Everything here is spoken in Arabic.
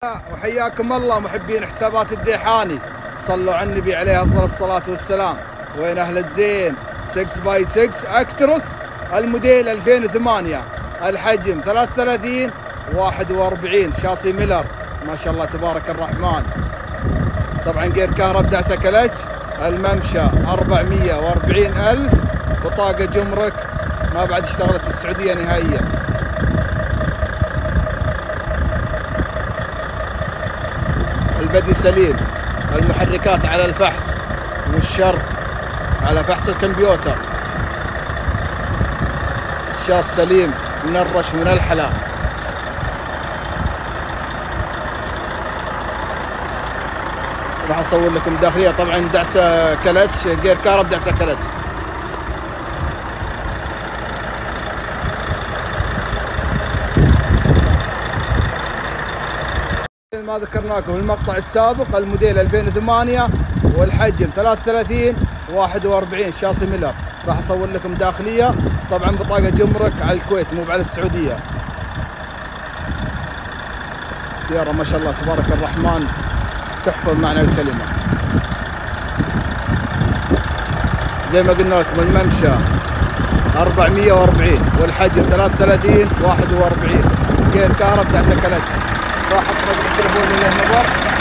وحياكم الله محبين حسابات الديحاني، صلوا على النبي عليه افضل الصلاه والسلام. وين اهل الزين؟ 6x6 اكتروس الموديل 2008 الحجم 33 41 شاصي ميلر، ما شاء الله تبارك الرحمن. طبعا غير كهرب دعسه كلتش، الممشى 440,000، بطاقه جمرك ما بعد اشتغلت في السعوديه نهائيا. البدي سليم، المحركات على الفحص والشرط على فحص الكمبيوتر، الشاص سليم من الرش من الحلا. راح اصور لكم داخليه، طبعا دعسه كلتش غير كهرب دعسه كلتش. ما ذكرناكم المقطع السابق، الموديل 2008 والحجم 33 41 شاصي ميلر. راح اصور لكم داخليه، طبعا بطاقه جمرك على الكويت مو على السعوديه. السياره ما شاء الله تبارك الرحمن تحفه بمعنى الكلمه. زي ما قلنا لكم الممشى 440 والحجم 33 41 غير كهرب دعسه كلتش. راح اطلب التليفون اللي هنا